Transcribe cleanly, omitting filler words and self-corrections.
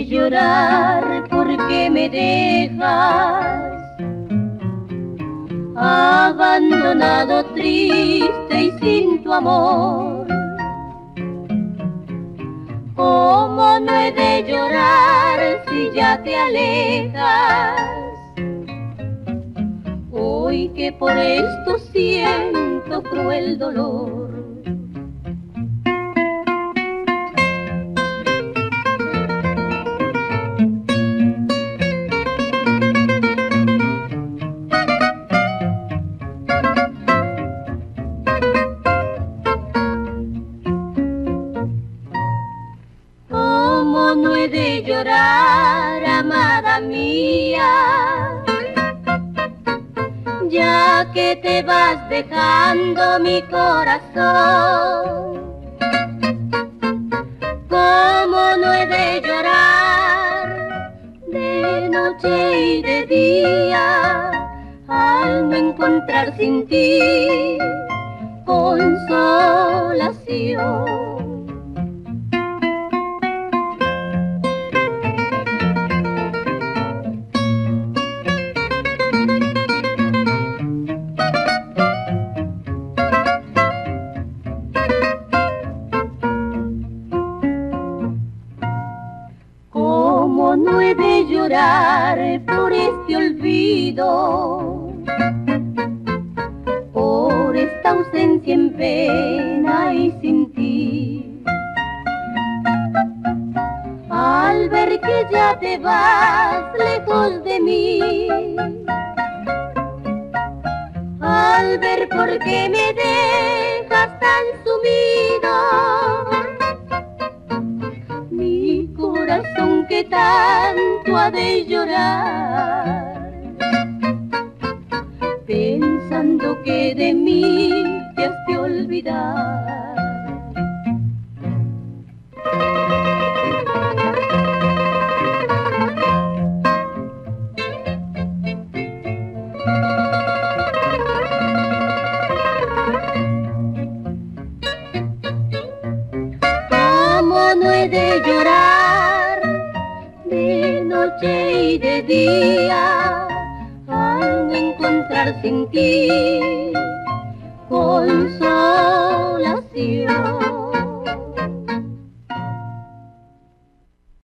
de llorar porque me dejas abandonado, triste y sin tu amor. ¿Cómo no he de llorar si ya te alejas? Hoy que por esto siento cruel dolor. ¿Cómo no he de llorar, amada mía? Ya que te vas dejando mi corazón. ¿Cómo no he de llorar de noche y de día al no encontrar sin ti consolación? ¿Cómo no he de llorar por este olvido, por esta ausencia en pena y sin ti? Al ver que ya te vas lejos de mí, al ver por qué me dejas tan sumido, mi corazón que tanto ha de llorar, pensando que de mí te has de olvidar. ¿Cómo no he de llorar de noche y de día al no encontrar sin ti consolación?